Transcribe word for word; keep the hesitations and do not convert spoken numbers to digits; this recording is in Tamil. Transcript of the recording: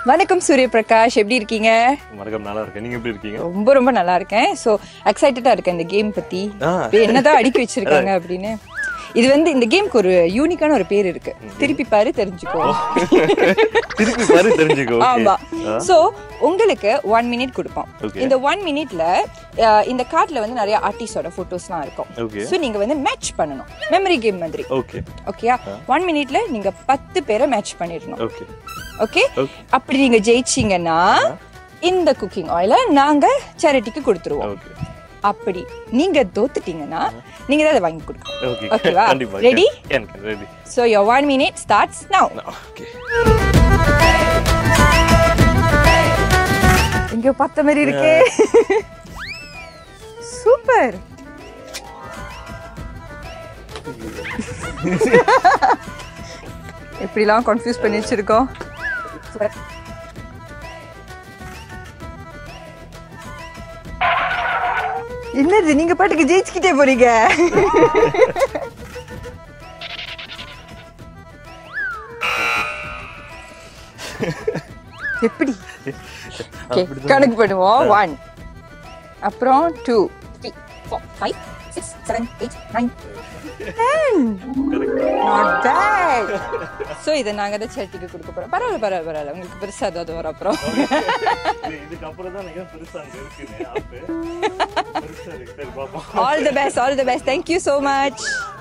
வணக்கம் சூரிய பிரகாஷ், எப்படி இருக்கீங்க? வணக்கம், நல்லா இருக்கேன். நீங்க எப்படி இருக்கீங்க? ரொம்ப ரொம்ப நல்லா இருக்கேன். ஸோ எக்ஸைட்டடா இருக்கேன் இந்த கேம் பத்தி. என்னதான் அடுக்கி வச்சிருக்காங்க அப்படின்னு. இது வந்து இந்த கேம்க்கு ஒரு யூனிக்கான ஒரு பேர் இருக்கு. திருப்பி பாரு தெரிஞ்சுக்கோ. திருப்பி பாரு தெரிஞ்சுக்கோ. ஆமா. சோ உங்களுக்கு ஒன் மினிட் கொடுப்போம். இந்த ஒன் மினிட்ல இந்த கார்ட்ல வந்து நிறைய ஆர்டிஸ்டோட போட்டோஸ்லாம் இருக்கும். சோ நீங்க வந்து மேட்ச் பண்ணணும். மெமரி கேம் மாதிரி. ஓகே ஓகேயா? ஒன் மினிட்ல நீங்க பத்து பேரை மேட்ச் பண்ணிடணும். Okay okay. அப்படி நீங்க ஜெயிச்சீங்கன்னா இந்த குக்கிங் ஆயில நாங்க சேரிட்டிக்கு கொடுத்துருவோம். அப்படி நீங்க தோத்துட்டீங்கன்னா நீங்க தான் வாங்கி கொடுக்கணும். ஓகேவா? Ready? Ready. So your one minute starts now. Okay. இங்க பத்த மாதிரி இருக்கே. சூப்பர். எப்படிலாம் கன்ஃபியூஸ் பண்ணி வச்சிருக்கோம். என்னது நீங்க பாட்டுக்கு ஜெயிச்சுக்கிட்டே போறீங்க. எப்படி கணக்கு பண்ணுவோம்? ஒன், அப்புறம் two, three, four, five, six, seven, eight, nine, ten. Not bad. So இத நாங்க தான் சேரிட்டிக்கு கொடுக்க போறோம். பரவாயில்ல பரவாயில்ல பரவாயில்ல. உங்களுக்கு பெருசா ஏதாவது வர அப்புறம் இதுக்கு அப்புறம் தான் நீங்க பெருசா இருக்குனே ஆப். பெருசா இருக்கு. All the best, all the best. Thank you so much.